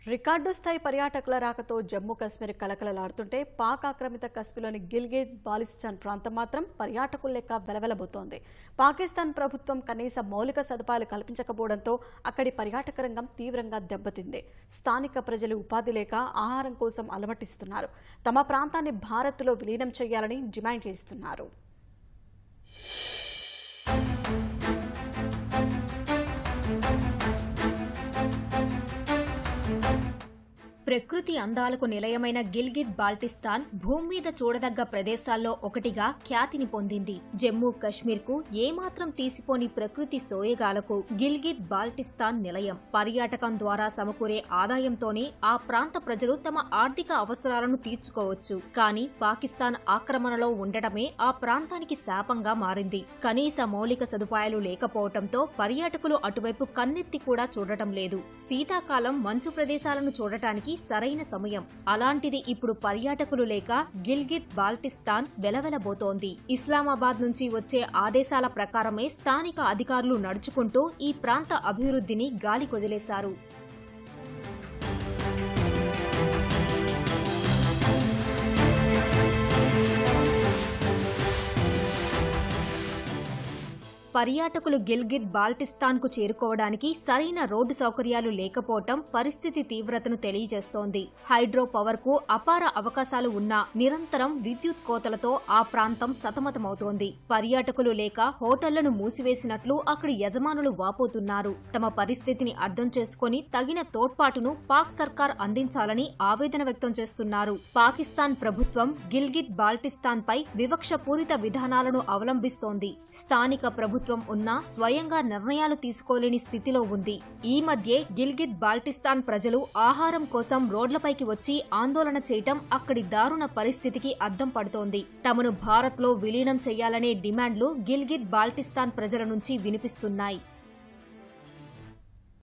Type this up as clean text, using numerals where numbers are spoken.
Record స్థాయి పర్యాటకుల రాకతో జమ్మూ కాశ్మీర్ కలకలలాడుతుంటే పాక్ ఆక్రమిత కశ్మీర్లోని గిల్గిట్ బాల్టిస్తాన్ ప్రాంతం మాత్రం పర్యాటకుల లెక్క వెలవెలబోతోంది. పాకిస్తాన్ ప్రభుత్వం కనీస మౌలిక సదుపాయాలు కల్పించకపోవడంతో అక్కడి పర్యాటక రంగం తీవ్రంగా దెబ్బతింది. స్థానిక ప్రజలు ఉపాధి లేక ఆహారం కోసం అలమటిస్తున్నారు. తమ ప్రాంతాన్ని భారత్లో విలీనం చేయాలని డిమాండ్ చేస్తున్నారు. ప్రకృతి అందాలకు నిలయమైన గిల్గిట్ బాల్టిస్తాన్ భూమి మీద చూడదగ్గ ప్రదేశాల్లో ఒకటిగా ఖ్యాతిని పొందింది. జమ్మూ కశ్మీర్ కు ఏమాత్రం తీసిపోని ప్రకృతి సోయగాలకు గిల్గిట్ బాల్టిస్తాన్ నిలయం. పర్యాటకం ద్వారా సమకూరే ఆదాయంతోనే ఆ ప్రాంత ప్రజలు తమ ఆర్థిక అవసరాలను తీర్చుకోవచ్చు. కానీ పాకిస్తాన్ ఆక్రమణలో ఉండటమే ఆ ప్రాంతానికి శాపంగా మారింది. కనీస మౌలిక సదుపాయాలు లేకపోవడంతో పర్యాటకులు అటువైపు కన్నెత్తి కూడా చూడటం లేదు. శీతాకాలం మంచు ప్రదేశాలను చూడటానికి సరైన సమయం. అలాంటిది ఇప్పుడు పర్యాటకులు లేక గిల్గిట్ బాల్టిస్తాన్ వెలవెలబోతోంది. ఇస్లామాబాద్ నుంచి వచ్చే ఆదేశాల ప్రకారమే స్థానిక అధికారులు నడుచుకుంటూ ఈ ప్రాంత అభివృద్ధిని గాలికొదిలేశారు. పర్యాటకులు గిల్గిట్ బాల్టిస్తాన్ కు చేరుకోవడానికి సరైన రోడ్డు సౌకర్యాలు లేకపోవటం పరిస్థితి తీవ్రతను తెలియజేస్తోంది. హైడ్రో పవర్ కు అపార అవకాశాలు ఉన్నా నిరంతరం విద్యుత్ కోతలతో ఆ ప్రాంతం సతమతమవుతోంది. పర్యాటకులు లేక హోటళ్లను మూసివేసినట్లు అక్కడి యజమానులు వాపోతున్నారు. తమ పరిస్థితిని అర్థం చేసుకుని తగిన తోడ్పాటును పాక్ సర్కార్ అందించాలని ఆవేదన వ్యక్తం చేస్తున్నారు. పాకిస్తాన్ ప్రభుత్వం గిల్గిట్ బాల్టిస్తాన్ పై వివక్షపూరిత విధానాలను అవలంబిస్తోంది. స్థానిక ప్రభుత్వం ఉన్నా స్వయంగా నిర్ణయాలు తీసుకోలేని స్థితిలో ఉంది. ఈ మధ్యే గిల్గిట్ బాల్టిస్తాన్ ప్రజలు ఆహారం కోసం రోడ్లపైకి వచ్చి ఆందోళన చేయటం అక్కడి దారుణ పరిస్థితికి అద్దం పడుతోంది. తమను భారత్లో విలీనం చేయాలనే డిమాండ్లు గిల్గిట్ బాల్టిస్తాన్ ప్రజల నుంచి వినిపిస్తున్నాయి.